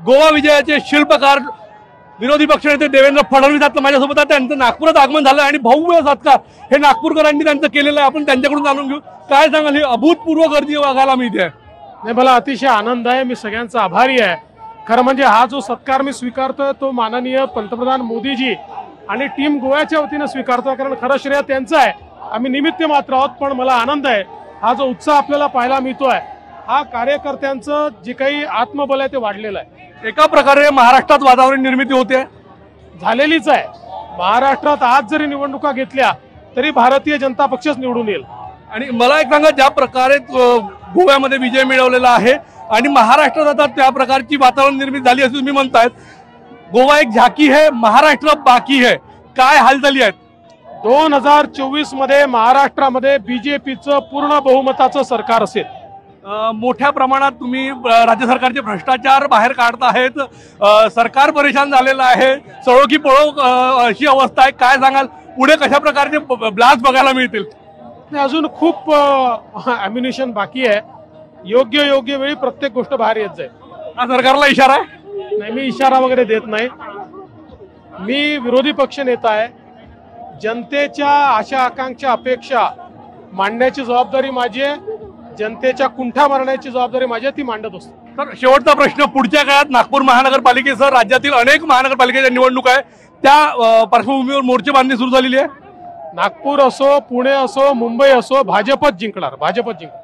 गोवा विजयाचे शिल्पकार विरोधी पक्षनेते देवेंद्र फडणवीस आता माझ्यासोबत आहेत। त्यांचं नागपुरात आगमन झालं आणि भव्य सत्कार हे नागपूरकरांनी त्यांचं केलेलं आहे। आपण त्यांच्याकडून जाणून घेऊ, काय सांगाल? ही अभूतपूर्व गर्दी बघायला मिळते। नाही, मला अतिशय आनंद आहे, मी सगळ्यांचा आभारी आहे। खरं म्हणजे हा जो सत्कार मी स्वीकारतोय तो माननीय पंतप्रधान मोदीजी आणि टीम गोव्याच्या वतीने स्वीकारतोय, कारण खरं श्रेय त्यांचं आहे, आम्ही निमित्त मात्र आहोत। पण मला आनंद आहे, हा जो उत्साह आपल्याला पाहायला मिळतोय हा कार्यकर्त्यांचं जे काही आत्मबल आहे ते वाढलेलं आहे। एका प्रकारे महाराष्ट्रात वातावरण निर्मिती होते, झालेलीच आहे। महाराष्ट्रात आज जरी निवडणुका घेतल्या तरी भारतीय जनता पक्षच निवडून येईल। आणि मला एक सांगा, ज्या प्रकारे गोव्यामध्ये विजय मिळवलेला आहे आणि महाराष्ट्रात आता त्या प्रकारची वातावरण निर्मिती झाली असं तुम्ही म्हणतायत, गोवा एक झाकी है, महाराष्ट्र बाकी है, काय हालचाली आहेत? 2024 मध्ये महाराष्ट्रामध्ये बीजेपीचं पूर्ण बहुमताचं सरकार असेल। मोठ्या प्रमाणात तुम्ही राज्य सरकारचे भ्रष्टाचार बाहेर काढत आहेत, सरकार परेशान झालेलं आहे, चळो की पळो अशी अवस्था आहे, काय सांगाल? पुढे कशा प्रकारचे ब्लास्ट बघायला मिळतील? अजून खूप अम्युनिशन बाकी आहे, योग्य वेळी प्रत्येक गोष्ट बाहेर येत जाईल। हा सरकारला इशारा आहे? नाही, मी इशारा वगैरे देत नाही, मी विरोधी पक्ष नेता आहे। जनतेच्या आशा आकांक्षा अपेक्षा मांडण्याची जबाबदारी माझी आहे, जनतेच्या कुंठा मारण्याची जबाबदारी माझी आहे, ती मांडत असतो। तर शेवटचा प्रश्न, पुढच्या काळात नागपूर महानगरपालिकेसह राज्यातील अनेक महानगरपालिकेच्या निवडणुका आहे, त्या पार्श्वभूमीवर मोर्चे बांधणी सुरू झालेली आहे। नागपूर असो, पुणे असो, मुंबई असो, भाजपच जिंकणार।